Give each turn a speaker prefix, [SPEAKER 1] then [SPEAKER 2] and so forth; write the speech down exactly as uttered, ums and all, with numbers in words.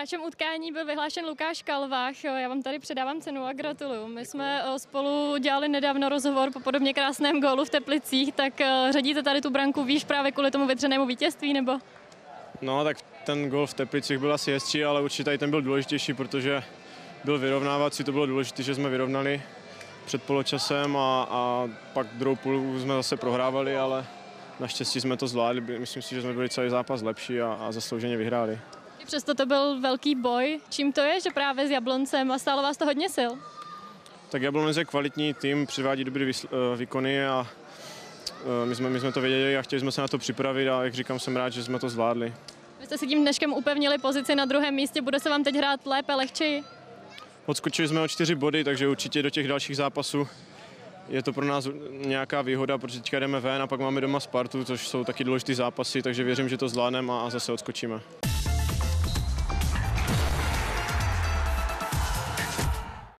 [SPEAKER 1] hráčem utkání byl vyhlášen Lukáš Kalvách. Já vám tady předávám cenu a gratuluju. My jsme spolu dělali nedávno rozhovor po podobně krásném gólu v Teplicích, tak řadíte tady tu branku výš právě kvůli tomu vytřenému vítězství, nebo?
[SPEAKER 2] No, tak ten gól v Teplicích byl asi hezčí, ale určitě tady ten byl důležitější, protože byl vyrovnávací, to bylo důležité, že jsme vyrovnali před poločasem a, a pak druhou půl jsme zase prohrávali, ale naštěstí jsme to zvládli. Myslím si, že jsme byli celý zápas lepší a, a zaslouženě vyhráli.
[SPEAKER 1] I přesto to byl velký boj. Čím to je, že právě s Jabloncem a stálo vás to hodně sil?
[SPEAKER 2] Tak Jablonec je kvalitní tým, přivádí dobré výkony a my jsme, my jsme to věděli a chtěli jsme se na to připravit a jak říkám, jsem rád, že jsme to zvládli.
[SPEAKER 1] Vy jste si tím dneškem upevnili pozici na druhém místě, bude se vám teď hrát lépe, lehčeji?
[SPEAKER 2] Odskočili jsme o čtyři body, takže určitě do těch dalších zápasů je to pro nás nějaká výhoda, protože teďka jdeme ven a pak máme doma Spartu, což jsou taky důležitý zápasy, takže věřím, že to zvládneme a zase odskočíme.